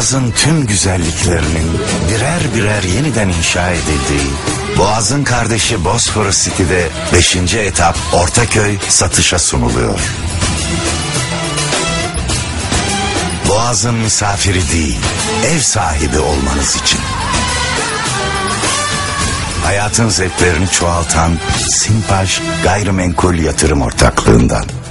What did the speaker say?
Boğaz'ın tüm güzelliklerinin birer birer yeniden inşa edildiği Boğaz'ın kardeşi Bosphorus City'de 5. etap Ortaköy satışa sunuluyor. Boğaz'ın misafiri değil, ev sahibi olmanız için. Hayatın zevklerini çoğaltan Simpaj Gayrimenkul Yatırım Ortaklığından.